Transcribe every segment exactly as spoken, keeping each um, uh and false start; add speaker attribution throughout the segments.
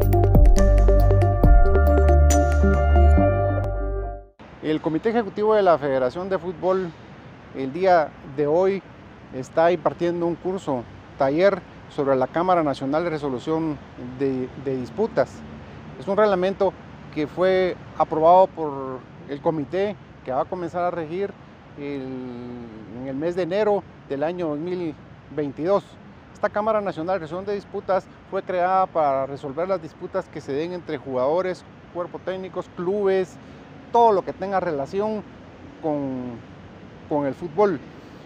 Speaker 1: El Comité Ejecutivo de la Federación de Fútbol el día de hoy está impartiendo un curso, taller sobre la Cámara Nacional de Resolución de, de Disputas. Es un reglamento que fue aprobado por el comité que va a comenzar a regir el, en el mes de enero del año dos mil veintidós. Esta Cámara Nacional de Resolución de Disputas fue creada para resolver las disputas que se den entre jugadores, cuerpos técnicos, clubes, todo lo que tenga relación con, con el fútbol.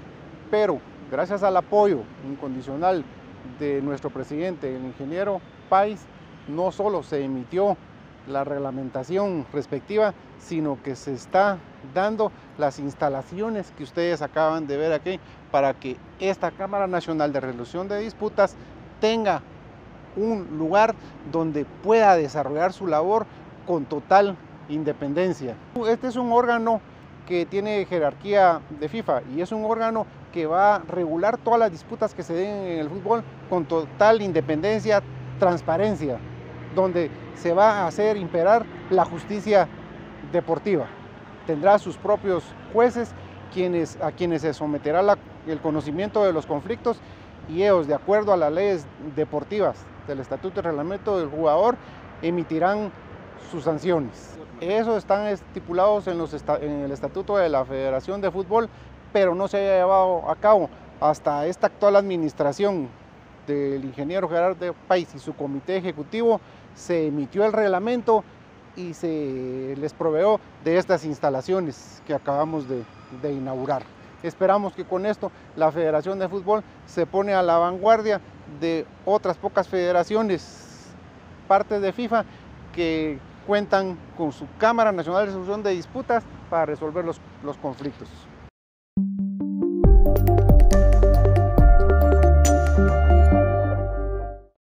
Speaker 1: Pero gracias al apoyo incondicional de nuestro presidente, el ingeniero Páez, no solo se emitió la reglamentación respectiva, sino que se está dando las instalaciones que ustedes acaban de ver aquí para que esta Cámara Nacional de Resolución de Disputas tenga un lugar donde pueda desarrollar su labor con total independencia. Este es un órgano que tiene jerarquía de FIFA y es un órgano que va a regular todas las disputas que se den en el fútbol con total independencia, transparencia, donde se va a hacer imperar la justicia deportiva. Tendrá sus propios jueces quienes, a quienes se someterá la, el conocimiento de los conflictos, y ellos, de acuerdo a las leyes deportivas del estatuto y reglamento del jugador, emitirán sus sanciones. Esos están estipulados en, los en el estatuto de la Federación de Fútbol, pero no se ha llevado a cabo hasta esta actual administración del ingeniero Gerardo Páez y su comité ejecutivo. Se emitió el reglamento y se les proveó de estas instalaciones que acabamos de, de inaugurar. Esperamos que con esto la Federación de Fútbol se pone a la vanguardia de otras pocas federaciones, partes de FIFA, que cuentan con su Cámara Nacional de Resolución de Disputas para resolver los, los conflictos.